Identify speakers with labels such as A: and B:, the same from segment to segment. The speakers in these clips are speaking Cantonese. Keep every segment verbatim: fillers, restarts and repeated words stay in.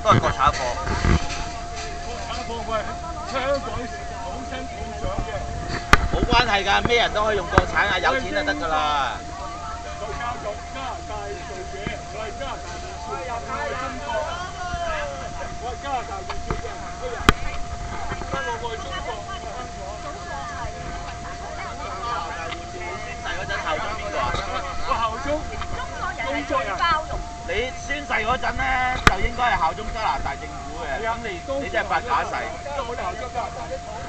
A: 都係國產貨。
B: 國產貨喂，香港好親好上嘅。
A: 冇關係㗎，咩人都可以用國產啊，有錢就得㗎啦。
B: 佢教育加拿大做嘢，我係加拿大護照，我係中國，我係加拿大護照嘅人人。不過我係中國，我係香港。
A: 加拿大護照宣誓嗰陣效忠邊個啊？
B: 我效忠中國人。
C: 包容。
A: 你宣誓嗰陣咧，就應該係效忠加拿大政府嘅。咁你你真係發假誓。
B: 即係我哋效忠加拿大。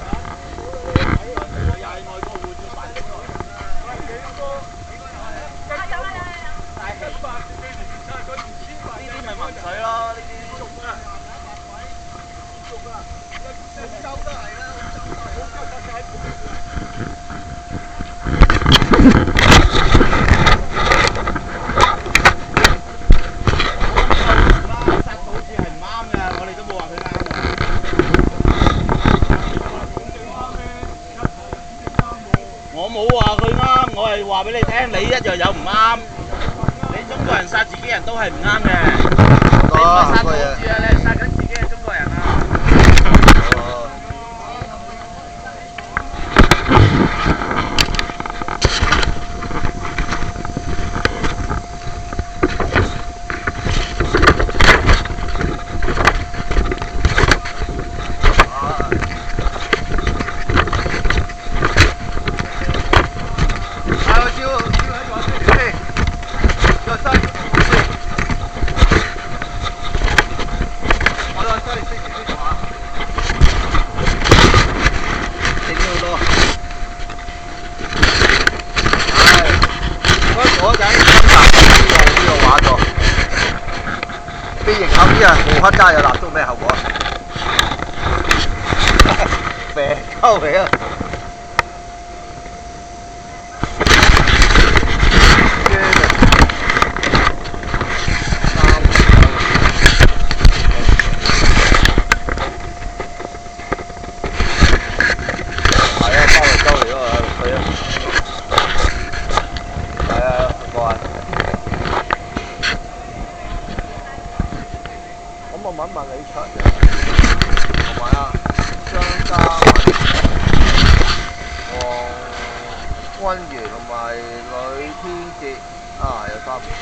A: 又係外國護照辦咗落嚟。
B: 係幾多？
C: 啊有啦有啦有。
A: 大氣。
B: 百幾年差咗二千萬。
A: 呢啲咪民粹咯，呢啲。
B: 中啊！中啊！澳洲都係啦，澳洲都係。
A: 我冇話佢啱，我係話俾你聽，你一樣有唔啱。你中國人殺自己人都係唔啱嘅。你唔係殺土著啊，你係殺緊自己嘅中國人啊！
D: 黑膠有蠟燭咩後果？肥鳩嚟啊！係啊，包嚟鳩嚟咯，係啊，係啊，過啊！咁我問一問你出嘅，同埋啊，張家黃君如同埋呂天傑啊，有三個。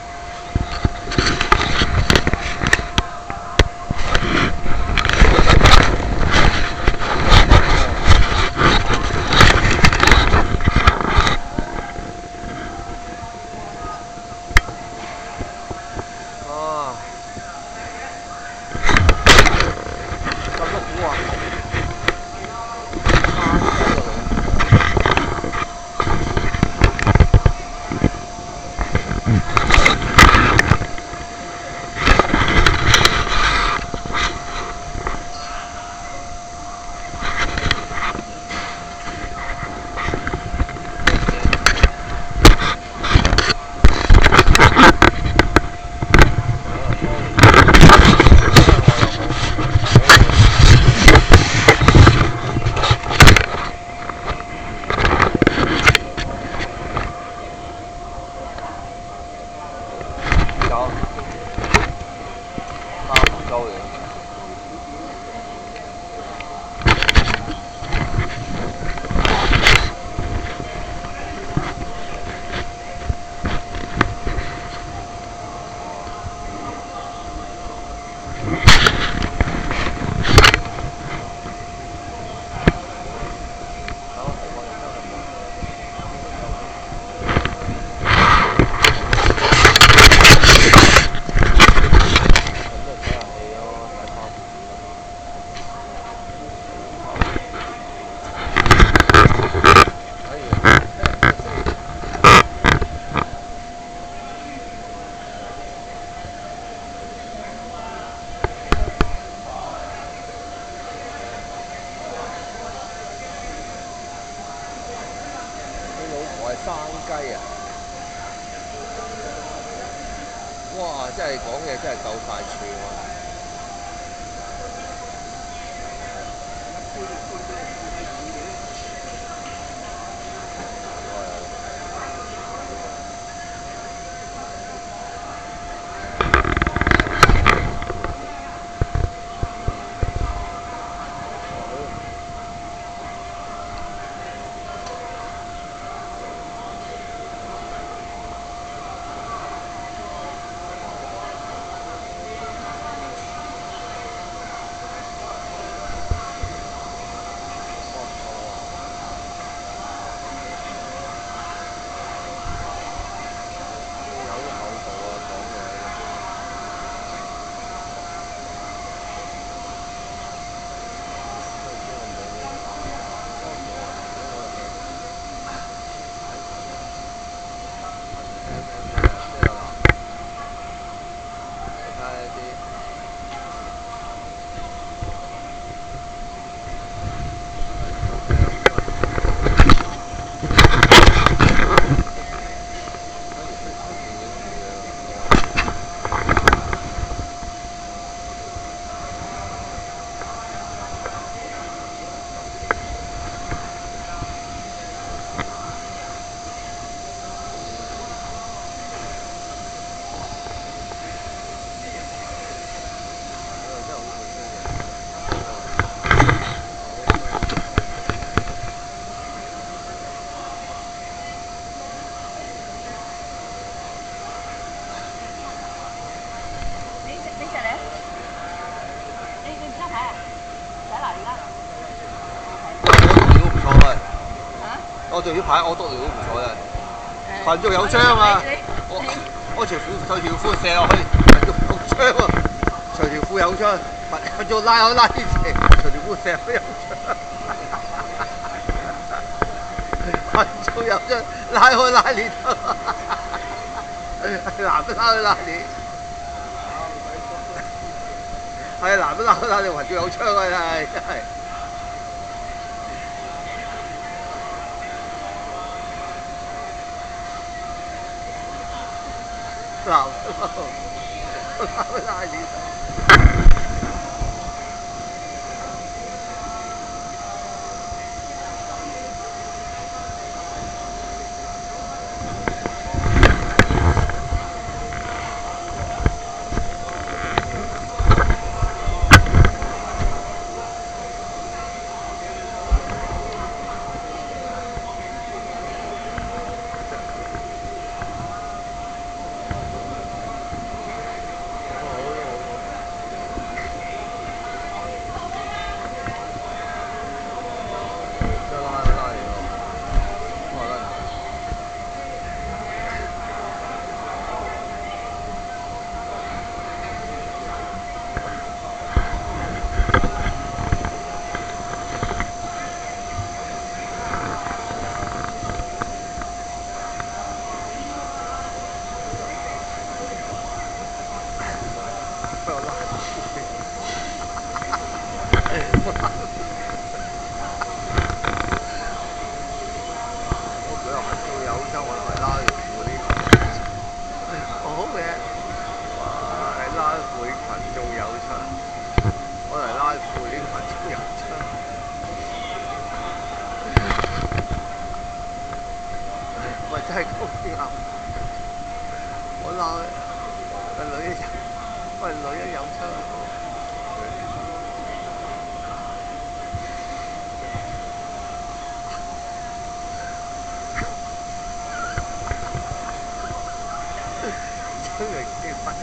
D: 生雞啊！哇！真係講嘢真係夠晒串喎。 我對呢排我督嚟都唔錯真係。群眾有槍啊！我我條褲隨條褲射落去，群眾有槍啊！隨條褲有槍，群眾拉開拉啲斜，隨條褲射都有槍。群眾有槍，拉開拉鏈，男都拉開拉鏈。係男都拉開拉鏈，群眾有槍啊！真係真係。鬧鬧鬧拉鏈。真係高啲啊！我鬧個女人，喂女人有槍。真係幾煩。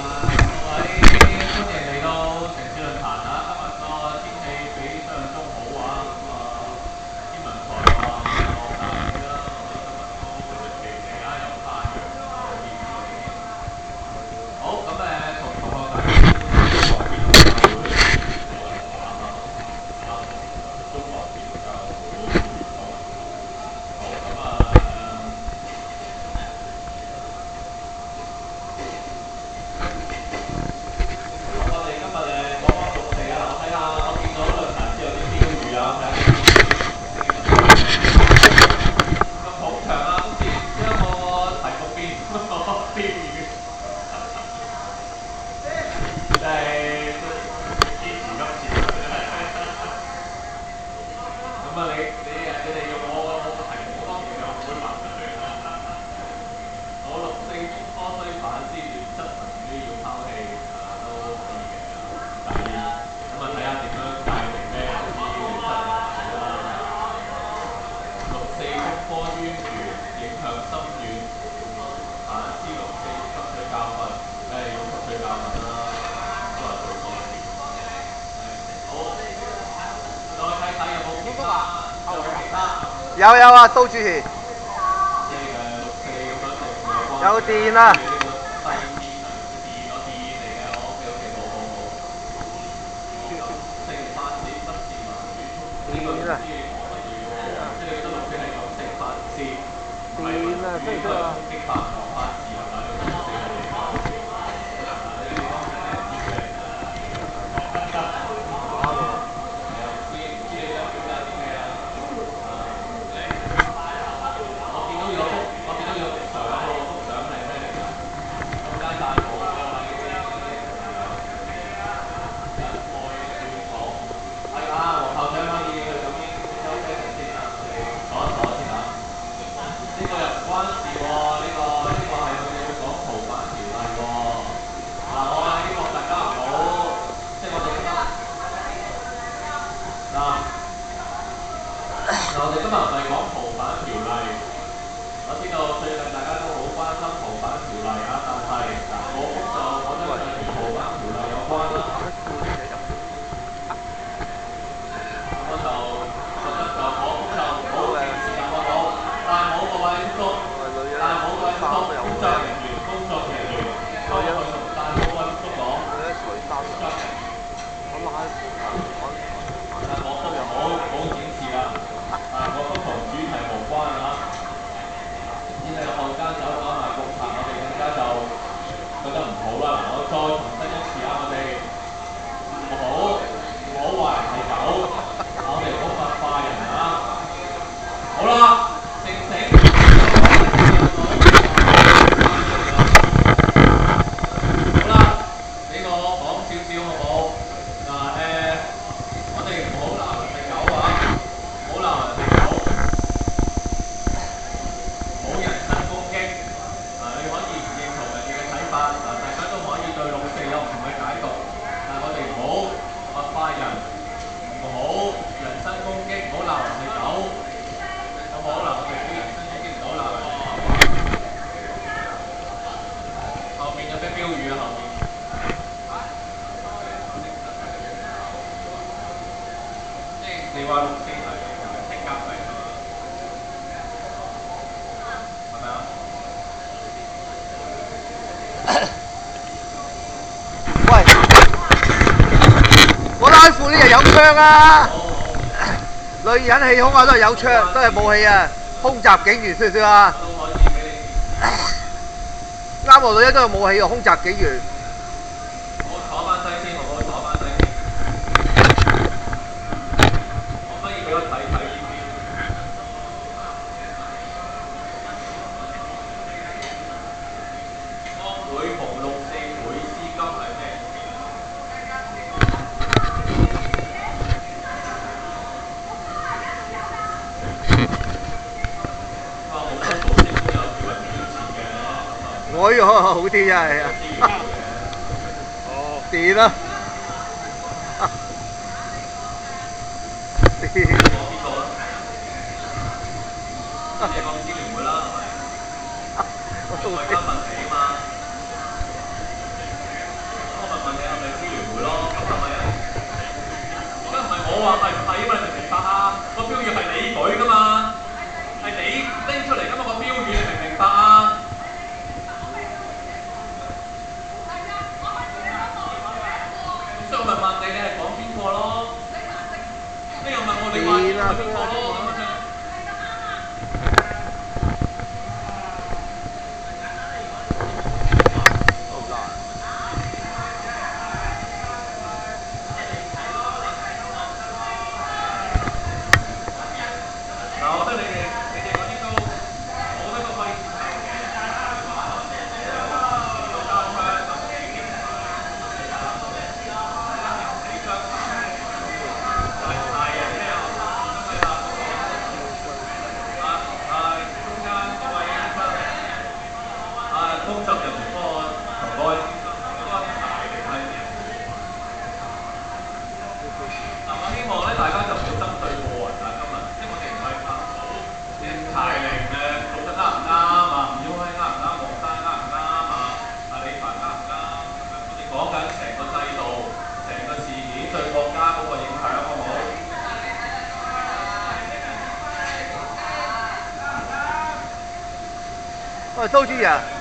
D: 有有啊，蘇主持。有電啊！電啊！電啊！飛咗啊！啊！女人氣胸啊，都係有槍，都係武器啊！空襲警員，識唔識啊？啱喎，女人都有武器喎，空襲警員。
A: 我坐翻低先，我坐翻低先。可唔可以俾我睇睇呢邊？安會逢六四會資金係咩？
D: 我呢個好啲真係啊！哦，電啊！電。你講支聯會啦，係咪？我做緊問題啊嘛。
E: 話係唔係啊嘛？你明唔明白啊？個標語係你舉噶嘛，係你拎出嚟噶嘛個標語，你明唔明白啊？所以我咪問你，你係講邊個咯？你又問我，你話邊個邊個咯？嗱，我覺得你哋你哋嗰啲都，我覺得個位置就嘅，有交槍，係人咩啊？啊係中間嗰位醫生，啊工作人員嗰個同嗰位醫生嗰個大定係咩？嗱，我希望咧大家就唔好針對個人啊，今日即係我哋唔係拍好啲排令嘅做得啱唔啱啊？吳耀輝啱唔啱？黃生啱唔啱啊？啊李凡啱唔啱？我哋講緊成個制度、成個事件對國家嗰個影響，好唔好？
D: 喂，周主任。